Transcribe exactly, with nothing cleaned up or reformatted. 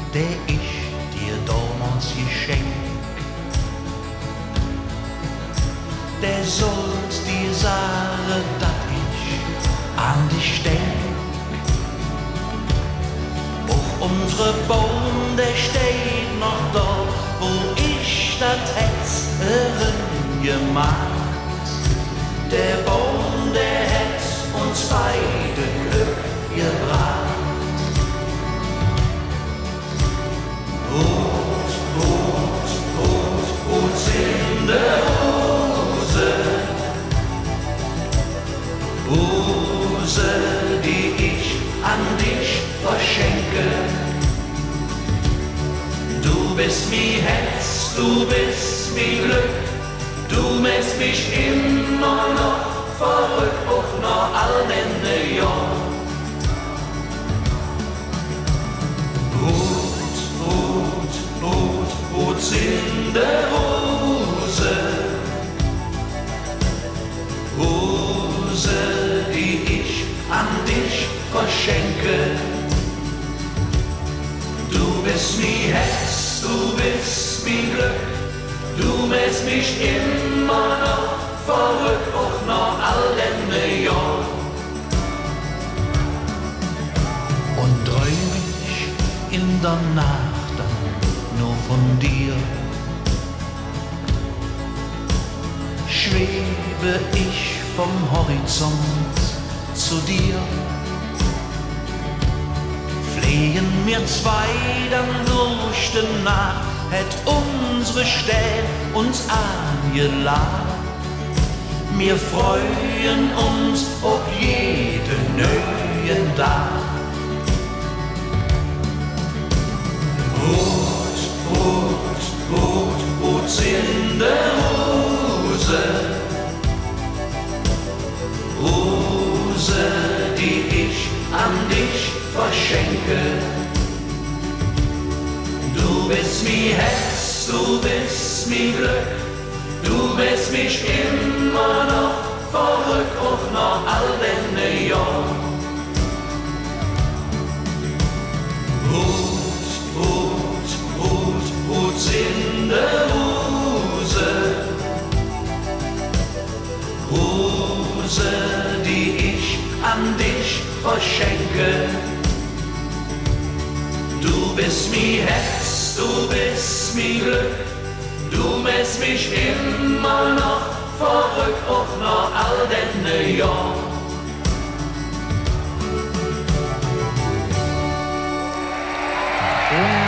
der ich dir damals geschenkt. Der sollt dir sagen, dass ich an dich denk. Auch unsere Baum, der steht noch da, wo ich das Herz gemacht. Der Baum, der hätt uns beide Glück gebracht. Rot, rot, rot, rot in der Hose. Hose, die ich an dich verschenke. Du bist mi Herz, du bist mi Glück. Du machst mich immer noch verrückt, auch noch all den Jahren. Rot, rot, rot, rot in der Hose. Hose, die ich an dich verschenke. Du bist mi Herz, du bist mi Glück. Du machst mich immer noch verrückt, auch noch all den Jahren. Und träum ich in der Nacht dann nur von dir. Schwebe ich vom Horizont zu dir. Fliegen wir zwei dann durch die Nacht, hätt unsere Städt uns angeladen. Wir freuen uns ob jede neuen Tag. Rot, rot, rot, rot in der Hose. Hose, die ich an dich verschenke. Du bist mi Herz, du bist mi Glück. Du bist mich immer noch verrückt, auch noch all den Jahren. Rot, rot, rot, rot in der Hose. Hose, die ich an dich verschenke. Du bist mi Herz, du bist mi Glück. Du machst mich immer noch verrückt, auch noch all den Jahren. Ja.